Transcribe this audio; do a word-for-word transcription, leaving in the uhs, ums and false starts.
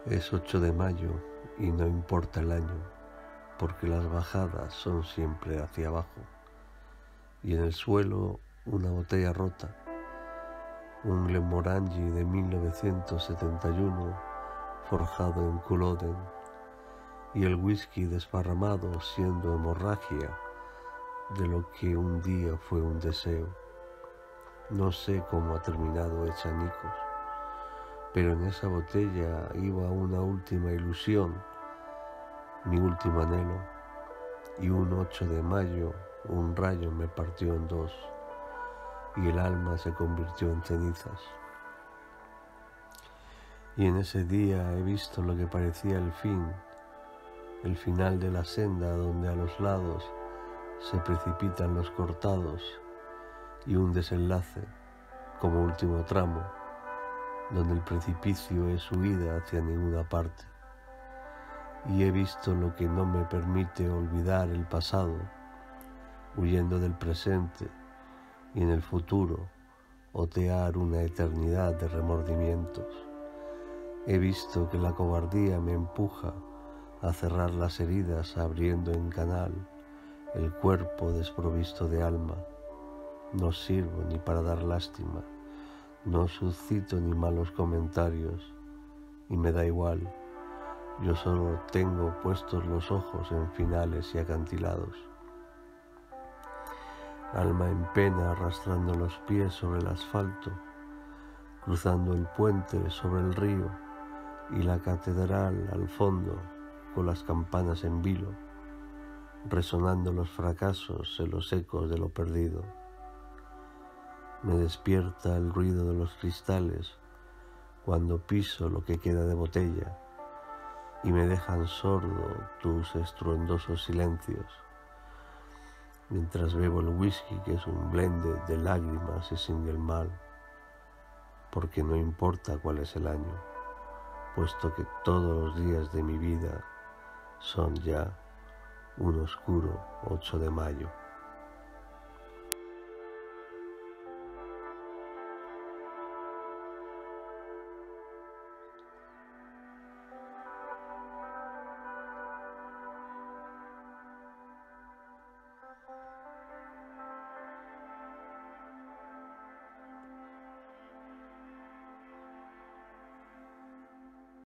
Es ocho de mayo y no importa el año, porque las bajadas son siempre hacia abajo. Y en el suelo una botella rota, un Glenmorangie de mil novecientos setenta y uno forjado en Culloden, y el whisky desparramado siendo hemorragia de lo que un día fue un deseo. No sé cómo ha terminado hecha añicos, pero en esa botella iba una última ilusión, mi último anhelo, y un ocho de mayo un rayo me partió en dos y el alma se convirtió en cenizas. Y en ese día he visto lo que parecía el fin, el final de la senda donde a los lados se precipitan los cortados, y un desenlace como último tramo, donde el precipicio es huida hacia ninguna parte. Y he visto lo que no me permite olvidar el pasado, huyendo del presente, y en el futuro otear una eternidad de remordimientos. He visto que la cobardía me empuja a cerrar las heridas abriendo en canal el cuerpo desprovisto de alma. No sirvo ni para dar lástima, no suscito ni malos comentarios, y me da igual. Yo solo tengo puestos los ojos en finales y acantilados. Alma en pena arrastrando los pies sobre el asfalto, cruzando el puente sobre el río y la catedral al fondo con las campanas en vilo, resonando los fracasos en los ecos de lo perdido. Me despierta el ruido de los cristales cuando piso lo que queda de botella y me dejan sordo tus estruendosos silencios, mientras bebo el whisky que es un blend de lágrimas y sin el mal, porque no importa cuál es el año, puesto que todos los días de mi vida son ya un oscuro ocho de mayo.